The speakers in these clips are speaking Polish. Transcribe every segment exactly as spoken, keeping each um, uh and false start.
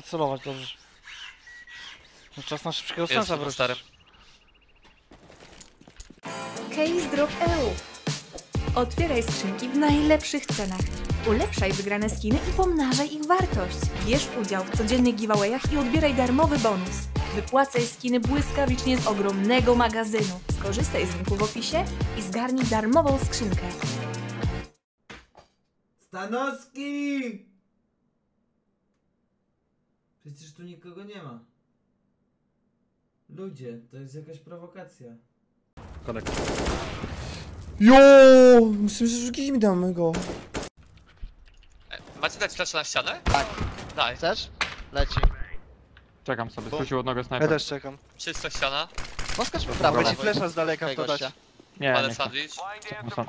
celować, dobrze. No czas na szybkiego sensa wrócić. Starym. CaseDrop kropka e u. Otwieraj skrzynki w najlepszych cenach. Ulepszaj wygrane skiny i pomnażaj ich wartość. Bierz udział w codziennych giveawayach i odbieraj darmowy bonus. Wypłacaj skiny błyskawicznie z ogromnego magazynu. Skorzystaj z linku w opisie i zgarnij darmową skrzynkę. Stanowski! Przecież tu nikogo nie ma. Ludzie, to jest jakaś prowokacja. Konek. Jo, myślę, że rzucili mi damy go. E, macie dać flash na ścianę? Tak. Daj. Chcesz? Leci. Czekam sobie, skrócił od nogę snajper. Ja też czekam. Czysto ściana. No skacz po prawo. Mogę ci flesza z daleka w to dać. Nie, Ale nie chcę. sandwich. No są.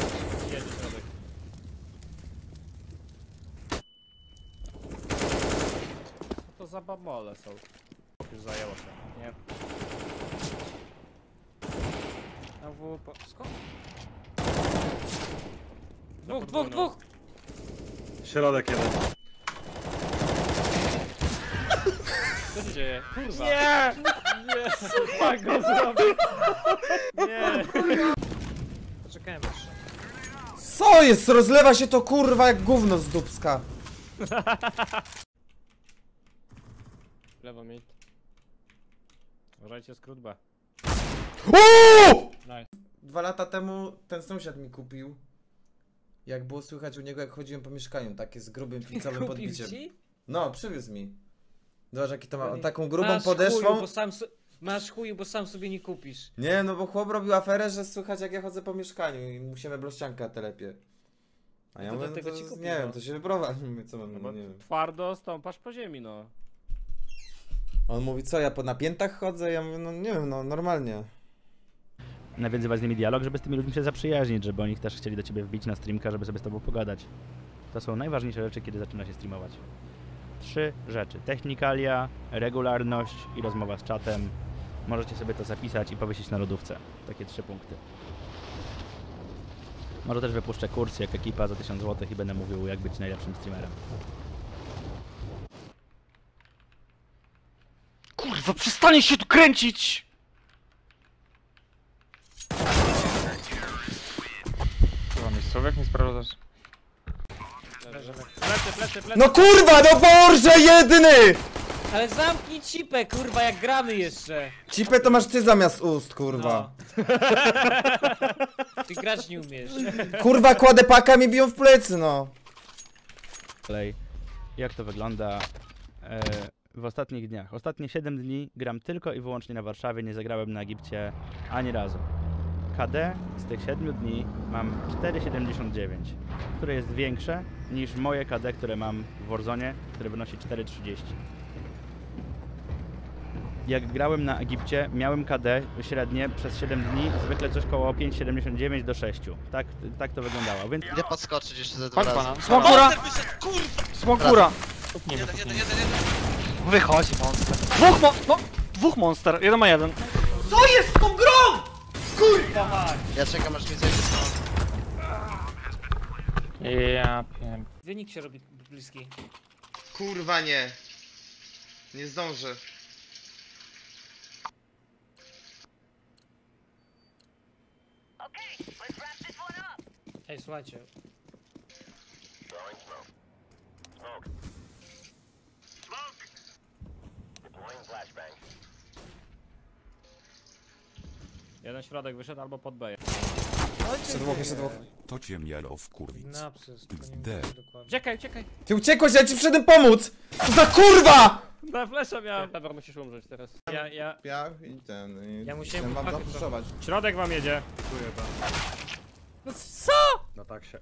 To za babole są. Już zajęło się, nie? A w... Po... Skąd? Dwóch, dwóch, dwóch! Środek jeden. Co się dzieje? Kurwa! Nie! Nie! Tak go zrobił! Nie! Poczekałem jeszcze. Co jest? Rozlewa się to kurwa jak gówno z dupska. Lewo mi. Uważajcie, skrót B. Uuu! Nice. Dwa lata temu ten sąsiad mi kupił. Jak było słychać u niego, jak chodziłem po mieszkaniu, takie z grubym pincowym podbiciem. No, przywiózł mi. Zobacz jaki to ma, on taką grubą masz podeszwą. Chuju, bo sam so... Masz chuju, bo sam sobie nie kupisz. Nie, no bo chłop robił aferę, że słychać jak ja chodzę po mieszkaniu i mu się meblościanka telepie. A ja to mówię, no dlatego to, ci kupił, nie wiem, no. to się wyprowadź, mówię, co mam, No bo nie wiem. twardo stąpasz po ziemi, no. On mówi, co, ja po napiętach chodzę? Ja mówię, no nie wiem, no normalnie. Nawiązywać z nimi dialog, żeby z tymi ludźmi się zaprzyjaźnić, żeby oni też chcieli do ciebie wbić na streamka, żeby sobie z tobą pogadać. To są najważniejsze rzeczy, kiedy zaczyna się streamować. Trzy rzeczy. Technikalia, regularność i rozmowa z czatem. Możecie sobie to zapisać i powiesić na lodówce. Takie trzy punkty. Może też wypuszczę kurs jak ekipa za tysiąc złotych i będę mówił, jak być najlepszym streamerem. Kurwa, przestanie się tu kręcić! Chyba miejscowych nie sprawdzasz. Plecy, plecy, plecy. No kurwa, no Boże jedyny! Ale zamknij cipę, kurwa, jak gramy jeszcze. Cipę to masz ty zamiast ust, kurwa. Ty grać nie umiesz. Kurwa, kładę paka, mi biją w plecy, no. Dalej, jak to wygląda e, w ostatnich dniach? Ostatnie siedem dni gram tylko i wyłącznie na Warszawie, nie zagrałem na Egipcie ani razu. K D z tych siedmiu dni mam cztery siedemdziesiąt dziewięć, które jest większe niż moje K D, które mam w Warzone, które wynosi cztery trzydzieści. Jak grałem na Egipcie, miałem K D średnie przez siedem dni, zwykle coś koło pięć siedemdziesiąt dziewięć do sześciu. Tak, tak to wyglądało, więc... Idę podskoczyć jeszcze ze dwa Patrz razy. pana. Smokura! Kurwa! Smokura! Nie Jeden, jeden, jeden, jeden. Wychodź, monster. Dwóch mo... no, dwóch monster, jeden ma jeden. Co jest z tą grą?! Ja czekam aż mi zejdzie. Ja wiem. Wynik się robi bliski. Kurwa nie. Nie zdążę. Ej, słuchajcie. Jeden środek wyszedł albo pod B. Jeszcze dwóch, jeszcze dwóch. To cię mielo w kurwic. Na psy, tylko nie D. wiem dokładnie. Uciekaj, uciekaj! Ty uciekłeś, ja ci wszedłem pomóc! Co za kurwa! Na flesza miałem. Dobra, musisz umrzeć teraz. Ja, ja... Ja i ten, i Ja musiałem mam pakiet zapuszczować. Środek wam jedzie. Czuję to. No co? No tak się.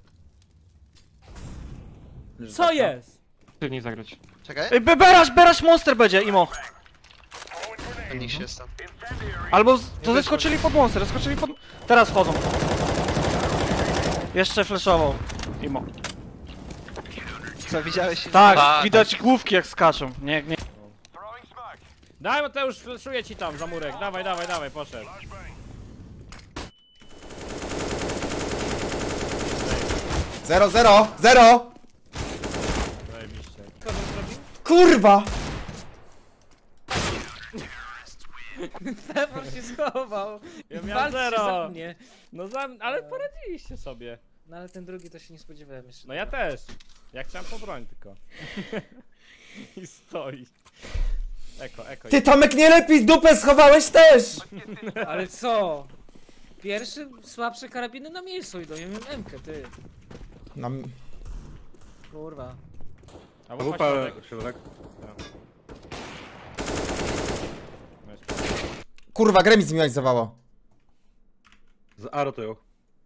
Co jest? Ty nie zagrać. Czekaj. Ej, be- Beraś, beraś monster będzie, imo. Nikt się jest tam. Albo z- to zeskoczyli pod monster, zeskoczyli pod... Teraz wchodzą. Jeszcze flashował. Imo. Co, widziałeś? Tak, Tak. widać główki jak skaczą. Nie, nie. Daj, Mateusz, flaszuję ci tam za murek. Dawaj, dawaj, dawaj, poszedł. Zero, zero, zero! Zajebiście. Co on zrobił? Kurwa! Pewor się schował. Ja I miałem walczy zero. za mnie. No za... ale poradziliście sobie. No ale ten drugi to się nie spodziewałem jeszcze. No ja też. Ja chciałem po broń tylko. I stoi. Eko, eko. Ty Tomek nie lepiej z dupę schowałeś też! Ale co? Pierwszy słabsze karabiny na miejscu idą, ja miałem M-kę, ty. Nam... Kurwa. A Wupa, środek. Kurwa, grę mi zminimalizowało. Z A rotują.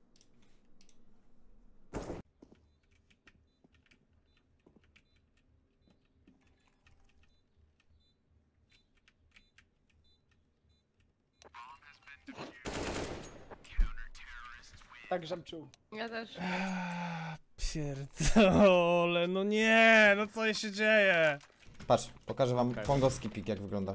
Tak żabczuł. Ja też. Pierdole, no nie, no co się dzieje? Patrz, pokażę wam Okej. pongowski pik jak wygląda.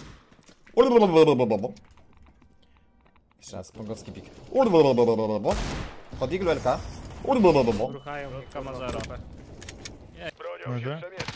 Jeszcze raz, pongowski pik. Pod igluelka. Ruchają kama zero. Może?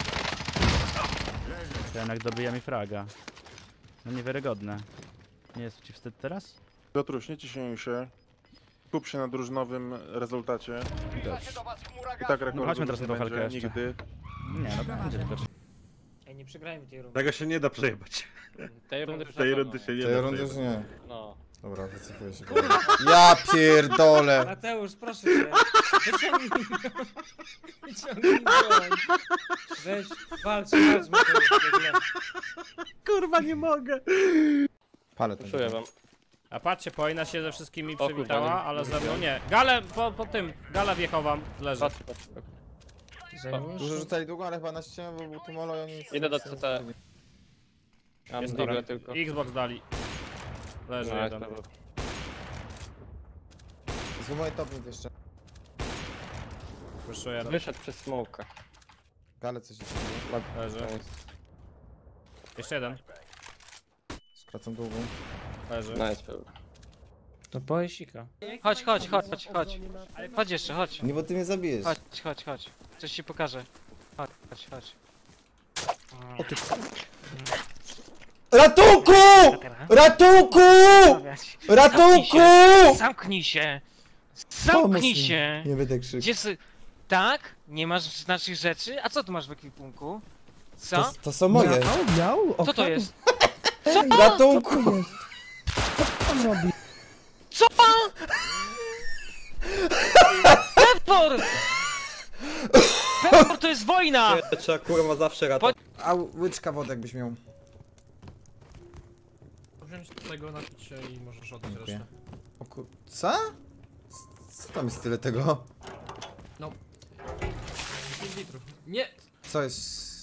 To jednak dobija mi fraga. No niewiarygodne. Nie jest ci wstyd teraz? Piotruś, nie ciśnij się. Skup się na drużynowym rezultacie. Dobrze. I tak No rekordu chodźmy teraz na tą nie walkę będzie jeszcze. nigdy. Nie, no będzie tylko. Ej, nie przegrajmy tej rundy. Tego się nie da przejebać. Tej rundy Tej rundy się nie Tej da rundy już przejebać. nie. No. Dobra, wycofuję się. Ja pierdolę. Mateusz, proszę cię. Wyciągnij broń. Wyciągnij broń. Weź, walcz, walcz Mateusz. w ogóle. Kurwa, nie mogę. Palę to. Czuję wam. A patrzcie, Poina się ze wszystkimi kurwa, przywitała, nie- ale ze mną nie. Gale, po, po tym, Gala wjechał wam, leży. Zajmujesz? Dużo rzucali długo, ale chyba na ścianę, bo był tu molo i oni... Idę do C T. Jest tylko. Xbox dali. Leży jeden. Złamaj topnik jeszcze. Wyszuję. Wyszedł przez smoka. Gale coś jeszcze. Leży. Jeszcze jeden. Skracam długą. Leży. To poesika. Chodź, chodź, chodź, chodź, chodź. Chodź jeszcze, chodź. Nie, bo ty mnie zabijesz. Chodź, chodź, chodź. Coś ci pokażę. Chodź, chodź, chodź. Ratunku! Ratunku! Ratunku! Zamknij się! Pomóż Zamknij mi. się! Nie będę krzyczał. Gdzie sy... Tak? Nie masz naszych rzeczy? A co tu masz w ekwipunku? Co? To, to są moje. Co to jest? Ratunku! Co? Pepor! Pepor to jest wojna! Trzeba kurwa zawsze ratować. A łyczka wody jakbyś miał. Wziąć tego, napić się i możesz oddać Dziękuję. O kur... Co? Co tam jest tyle tego? pięć litrów. Nie! Co jest?